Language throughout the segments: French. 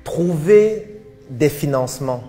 Trouver des financements,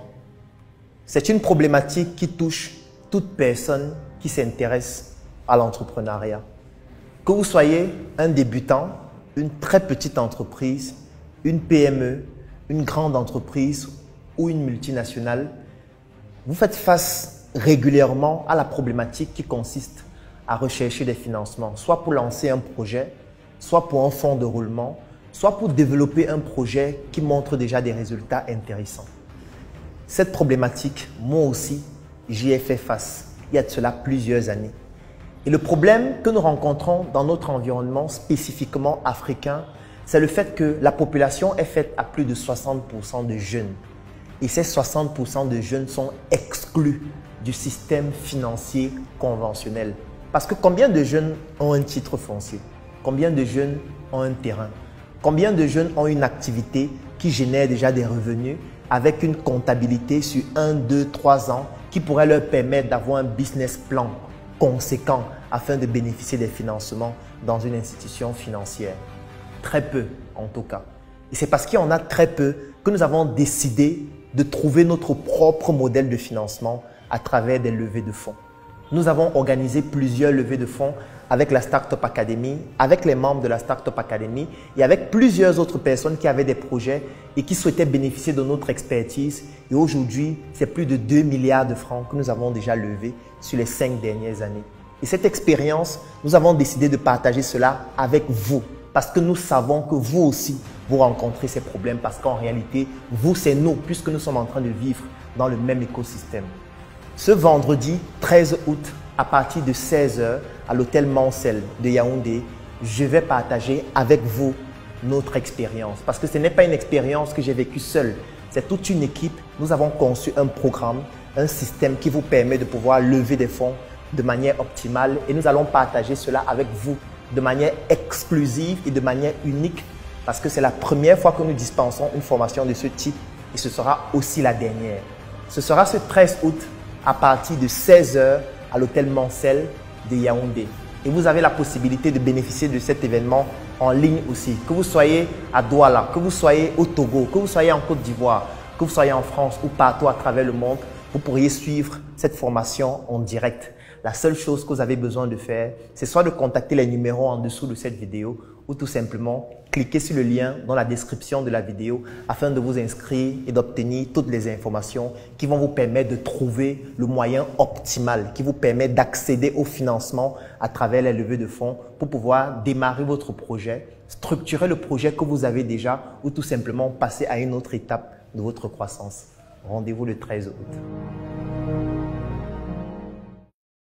c'est une problématique qui touche toute personne qui s'intéresse à l'entrepreneuriat. Que vous soyez un débutant, une très petite entreprise, une PME, une grande entreprise ou une multinationale, vous faites face régulièrement à la problématique qui consiste à rechercher des financements, soit pour lancer un projet, soit pour un fonds de roulement, soit pour développer un projet qui montre déjà des résultats intéressants. Cette problématique, moi aussi, j'y ai fait face il y a de cela plusieurs années. Et le problème que nous rencontrons dans notre environnement spécifiquement africain, c'est le fait que la population est faite à plus de 60% de jeunes. Et ces 60% de jeunes sont exclus du système financier conventionnel. Parce que combien de jeunes ont un titre foncier? Combien de jeunes ont un terrain? Combien de jeunes ont une activité qui génère déjà des revenus avec une comptabilité sur 1, 2, 3 ans qui pourrait leur permettre d'avoir un business plan conséquent afin de bénéficier des financements dans une institution financière? Très peu en tout cas. Et c'est parce qu'il y en a très peu que nous avons décidé de trouver notre propre modèle de financement à travers des levées de fonds. Nous avons organisé plusieurs levées de fonds avec la Startup Academy, avec les membres de la Startup Academy et avec plusieurs autres personnes qui avaient des projets et qui souhaitaient bénéficier de notre expertise. Et aujourd'hui, c'est plus de 2 milliards de francs que nous avons déjà levés sur les 5 dernières années. Et cette expérience, nous avons décidé de partager cela avec vous parce que nous savons que vous aussi, vous rencontrez ces problèmes parce qu'en réalité, vous, c'est nous puisque nous sommes en train de vivre dans le même écosystème. Ce vendredi 13 août, à partir de 16 h à l'hôtel Mansell de Yaoundé, je vais partager avec vous notre expérience. Parce que ce n'est pas une expérience que j'ai vécue seule, c'est toute une équipe. Nous avons conçu un programme, un système qui vous permet de pouvoir lever des fonds de manière optimale et nous allons partager cela avec vous de manière exclusive et de manière unique parce que c'est la première fois que nous dispensons une formation de ce type et ce sera aussi la dernière. Ce sera ce 13 août à partir de 16 h à l'hôtel Mansell de Yaoundé. Et vous avez la possibilité de bénéficier de cet événement en ligne aussi. Que vous soyez à Douala, que vous soyez au Togo, que vous soyez en Côte d'Ivoire, que vous soyez en France ou partout à travers le monde, vous pourriez suivre cette formation en direct. La seule chose que vous avez besoin de faire, c'est soit de contacter les numéros en dessous de cette vidéo ou tout simplement cliquer sur le lien dans la description de la vidéo afin de vous inscrire et d'obtenir toutes les informations qui vont vous permettre de trouver le moyen optimal qui vous permet d'accéder au financement à travers les levées de fonds pour pouvoir démarrer votre projet, structurer le projet que vous avez déjà ou tout simplement passer à une autre étape de votre croissance. Rendez-vous le 13 août.